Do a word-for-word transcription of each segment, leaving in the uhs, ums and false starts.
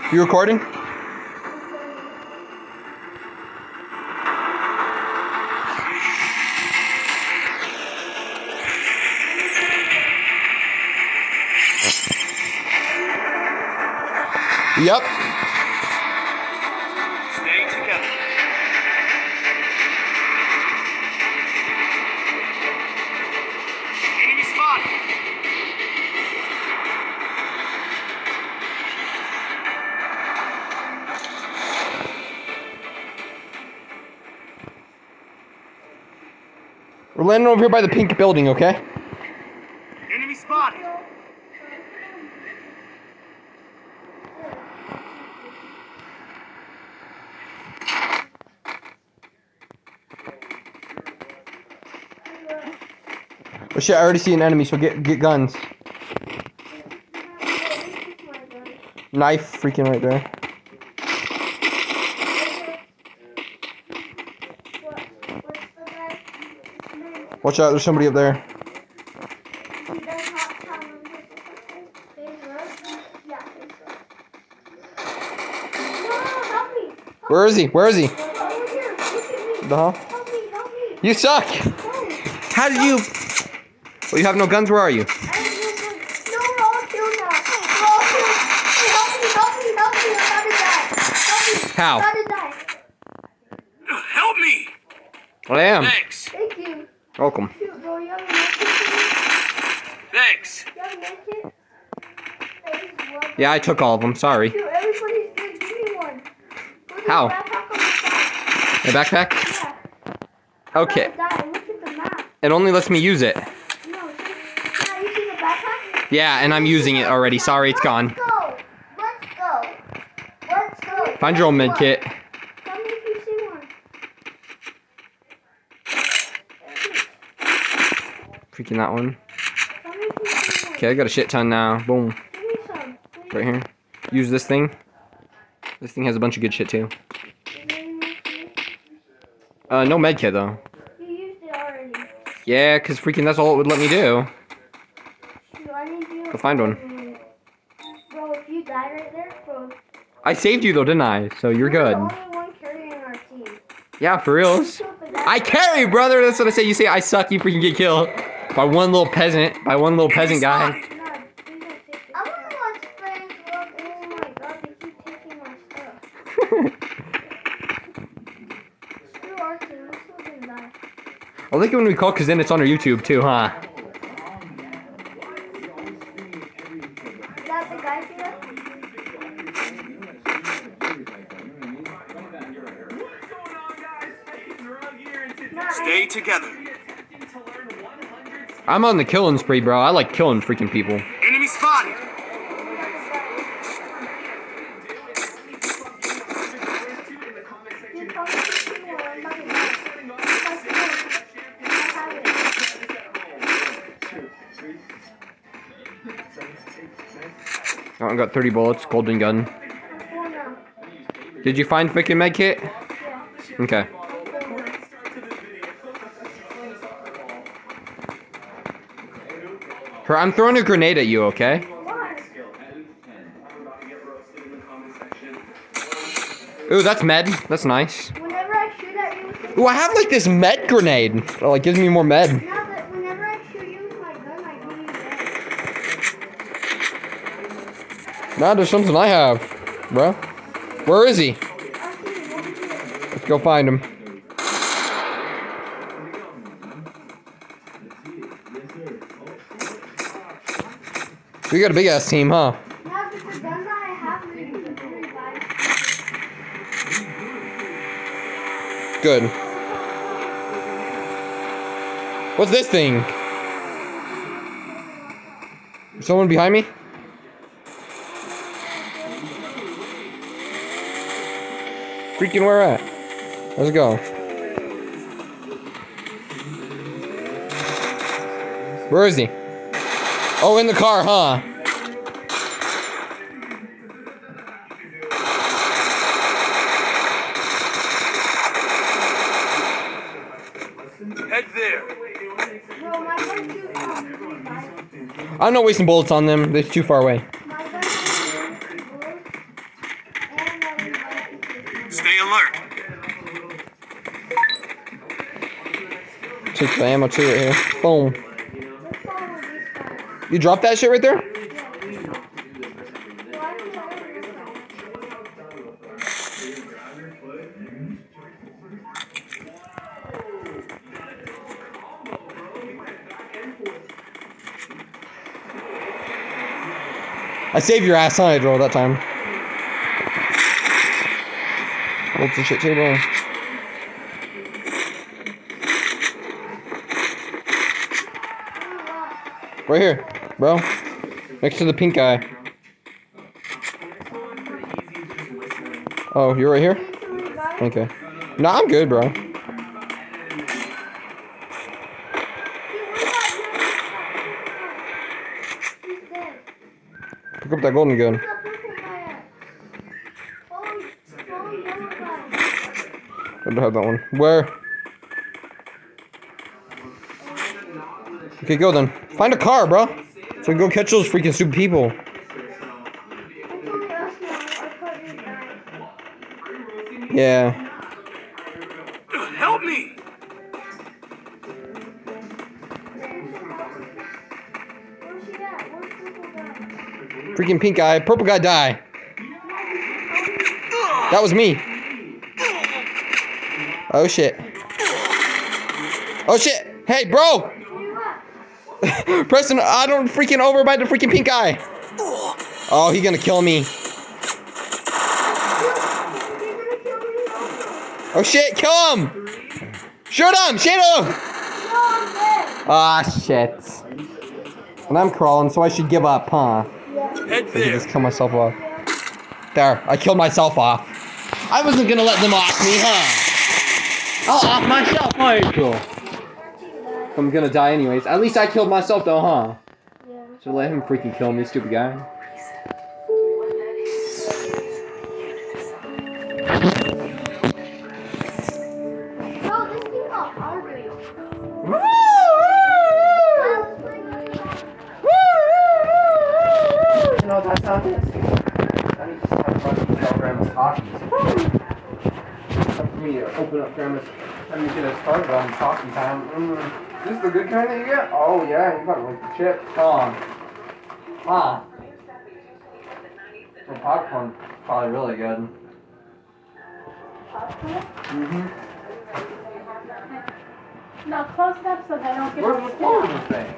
You recording? Yep. Stay together. Enemy spotted. We're landing over here by the pink building, okay? Enemy spotted. Oh shit, I already see an enemy, so get get guns. Knife freaking right there. Watch out, there's somebody up there. Where is he? Where is he? The hell? You suck! How did you... Well, you have no guns? Where are you? How? Help me! I am. Thanks. Thank you. Welcome. Shoot, bro, you have a medkit? Thanks. You have a medkit? Yeah, I took all of them. Sorry. Shoot, everybody's good. Give me one. Look How? at the backpack on the side. My backpack? Yeah. Okay. Look at the map. It only lets me use it. No, so you're not using the backpack? Yeah, and I'm using it already. Sorry, it's gone. Let's go. Let's go. Let's go. Find your own med kit. Tell me if you see one. Freaking that one. Tell me if you see one. Okay, I got a shit ton now. Boom. Give me some. Please. Right here. Use this thing. This thing has a bunch of good shit too. Uh, no med kit though. You used it already. Yeah, cause freaking that's all it would let me do. Shoot, I need you. Go find one. Bro, if you die right there, bro. I saved you though, didn't I? So you're good. You're the only one carrying our team. Yeah, for reals. I carry, brother. That's what I say. You say I suck, you freaking get killed by one little peasant, by one little peasant guy. I want to watch friends look. Oh my god, they keep taking my stuff. Screw our team, we're still gonna die. I like it when we call, cause then it's on our YouTube too, huh? Is that the guy for that? Stay together. I'm on the killing spree, bro. I like killing freaking people. Enemy spotted. You tell me if you see one, I'm about to die. If I see one, I have it. Oh, I got thirty bullets, golden gun. I'm full now. Did you find freaking med kit? Yeah, Okay. I'm full now. Her, I'm throwing a grenade at you, okay? Why? Ooh, that's med. That's nice. Whenever I shoot at you with this, Ooh, I have like this med grenade. Oh, like gives me more med. now that whenever I shoot you with my gun, I give you dead. Nah, there's something I have, bro. Where is he? I'll see you, what is it? Let's go find him. We got a big ass team, huh? Now that the guns that I have are using to revive. Good. What's this thing? Is someone behind me? Freaking where at? Let's go. Where is he? Oh, in the car, huh? Head there. Bro, my gun too um, revive. I'm not wasting bullets on them. They're too far away. My gun too bullets. Stay alert. Take the ammo too right here. Boom. Let's follow this guy. You dropped that shit right there? Why do I have this I saved your ass, huh, Hydro, that time. Hold the shit table. Right here, bro. Next to the pink guy. Oh, you're right here? Okay. No, I'm good, bro. Pick up that golden gun. I don't have that one. Where? Okay, go then. Find a car, bro. So we can go catch those freaking stupid people. Yeah. Help me! Freaking pink guy. Purple guy die. That was me. Oh shit. Oh shit. Hey, bro. Preston, I don't freaking over by the freaking pink guy. Oh, he gonna kill me. Oh shit, kill him! Shoot him! Shoot him! Ah, shit. And I'm crawling, so I should give up, huh? Head I there. just kill myself off. There, I killed myself off. I wasn't gonna let them off me, huh? I'll off myself, Michael. I'm gonna die anyways. At least I killed myself though, huh? So let him freaking kill me, stupid guy. No, this thing got harder. You know, that's not it. I need to just have fun and tell Grandma's talkies. Time for me to open up Grandma's. Time to get us started on talkie time. Mm. This is the good kind that you get? Oh, yeah, you got like the chips. Huh? Huh? The popcorn probably really good. Mm-hmm. No, close it up so they don't get Where's the clothes this thing?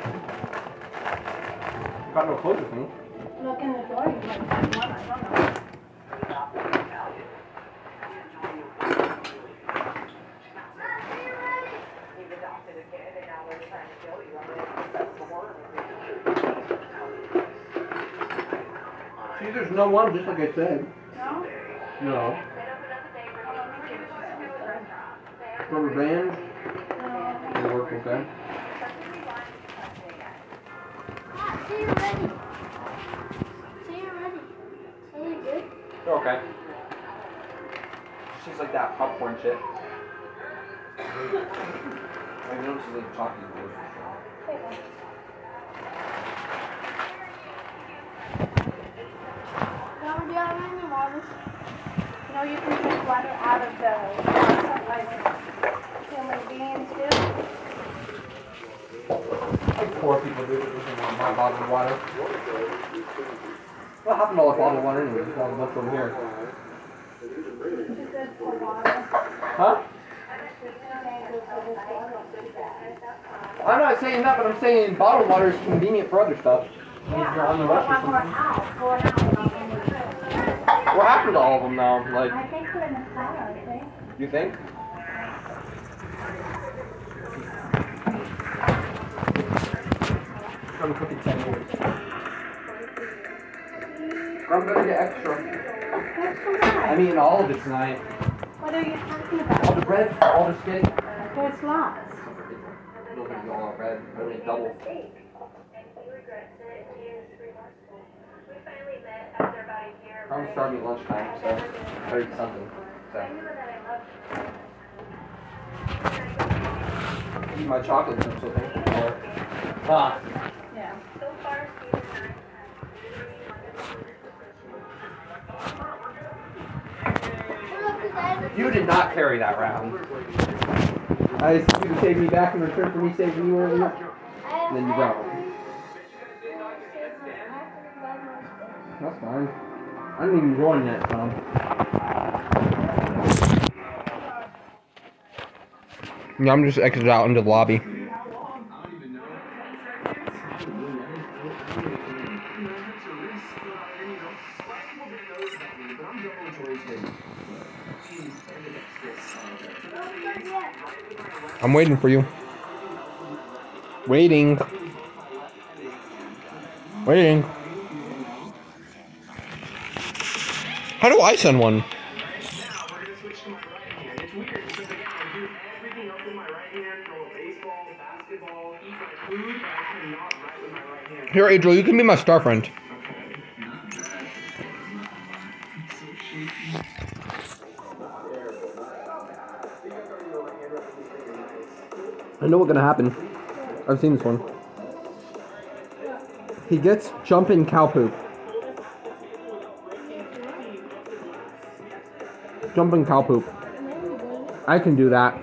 Got no clothes with me. Look in the door, you might find one, I don't know. See, there's no one, just like I said. No? No. Rubber band? It'll work okay. Ah, see you ready. See you ready. Are you good? They're okay. It's just like that popcorn shit. I know it's like chocolate for sure. Now, do you have any water? You know, you can drink water out of the, like, human beings do. Like four people do it with my bottle of water. Well, half a dollar bottle of water anyway, just one left over here. Is it for water? Huh? I'm not saying that, but I'm saying bottled water is convenient for other stuff. If you're on the rush or One more something. out, going out. What happened to all of them now? Like, I think we're in the car, I think. you think? I'm cooking ten years. I'm gonna get extra. What's the matter? I'm eating all of it tonight. What are you talking All about? the bread, all the steak. There's lots. It'll be all bread. It'll be double. I'm starving at lunchtime, so better eat something. So. Eat my chocolate chips, so thank you for it. Ah. Yeah. Look, You did not carry that round. I asked you to save me back in return for me saving you earlier. And then you go. That's fine. I didn't even go on that, Tom. Yeah, I'm just exited out into the lobby. I'm waiting for you. Waiting. Waiting. How do I send one? Here, Adriel, you can be my star friend. I know what's gonna happen. I've seen this one. He gets jumping cow poop. Jumping cow poop. I can do that.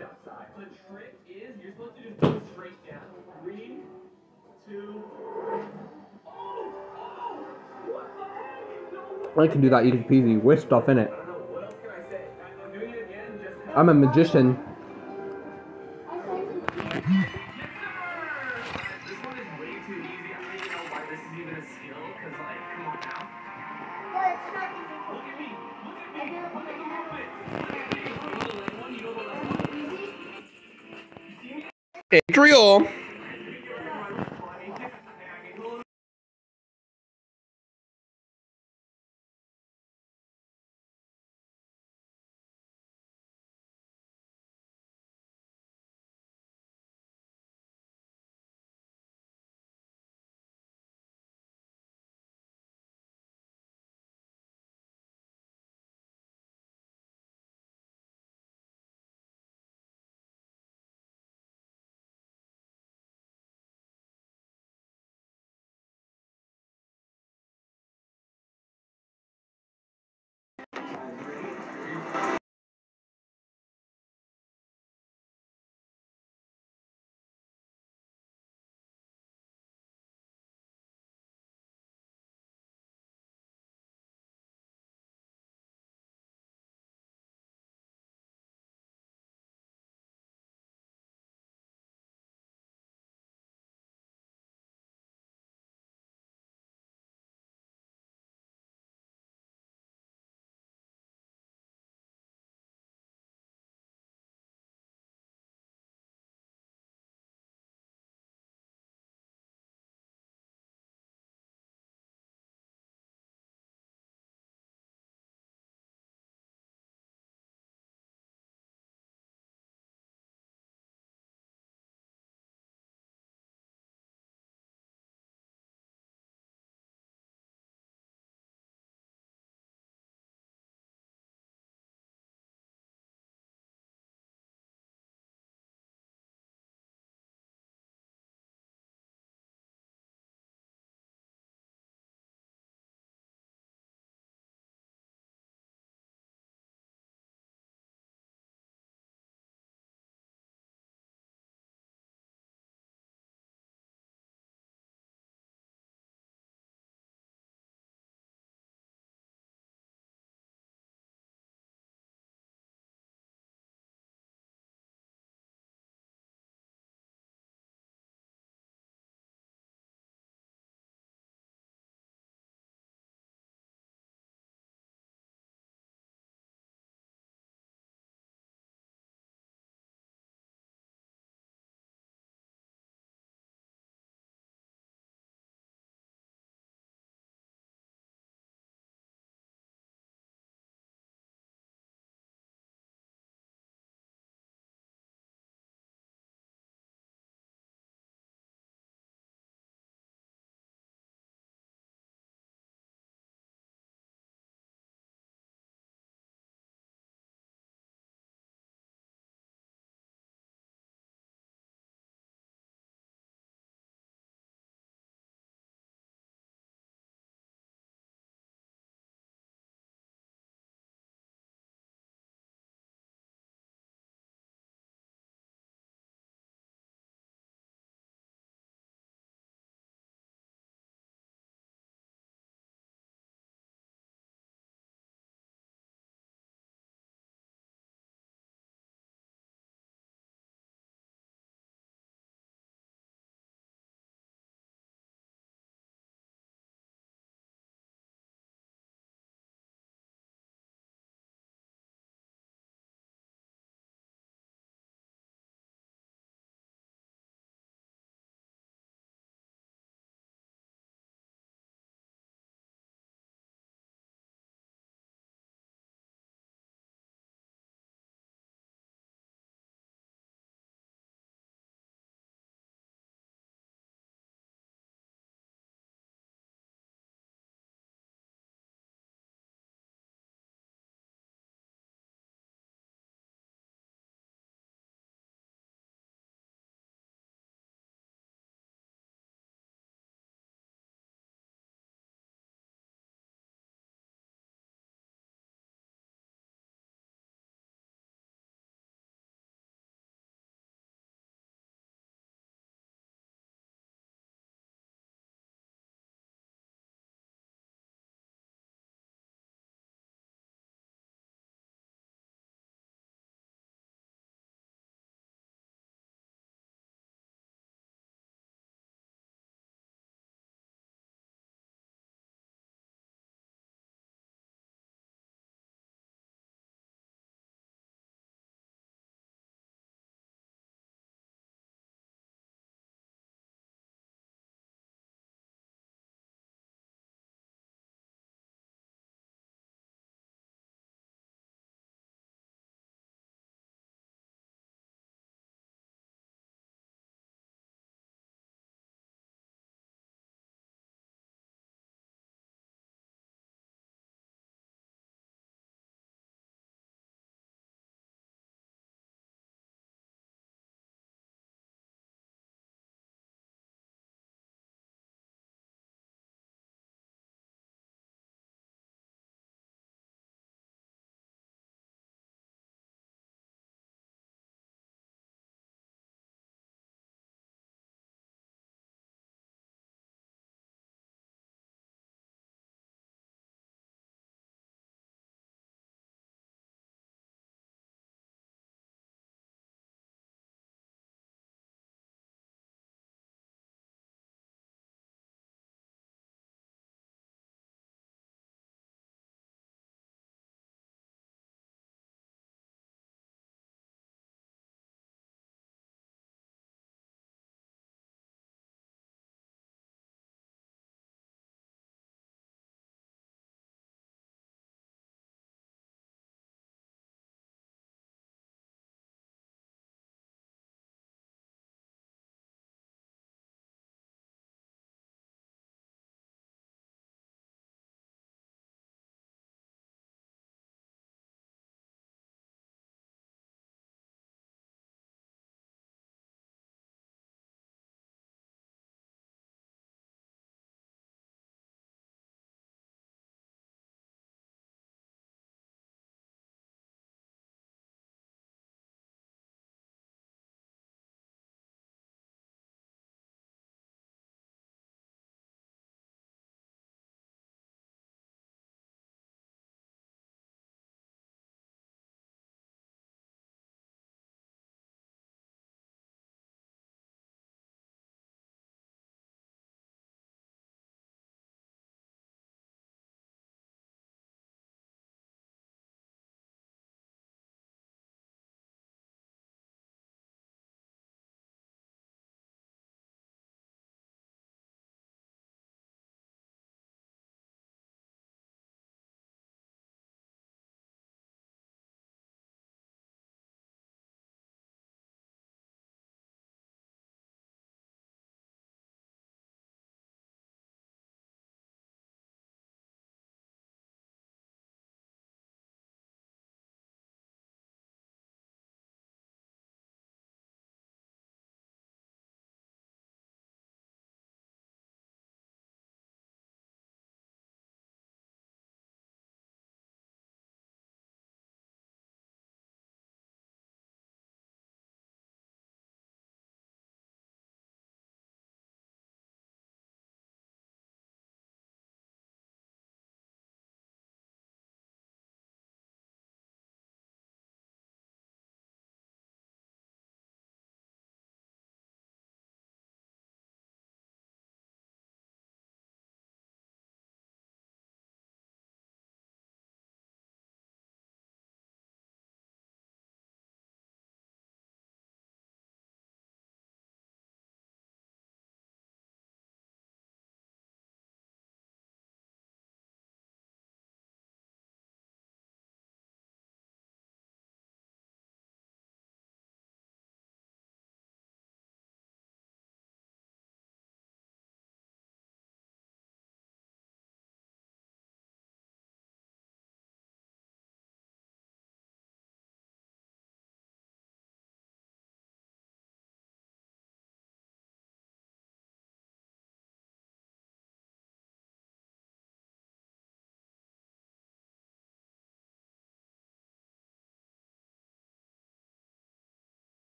I can do that easy peasy with stuff in it. I'm a magician. Adriel.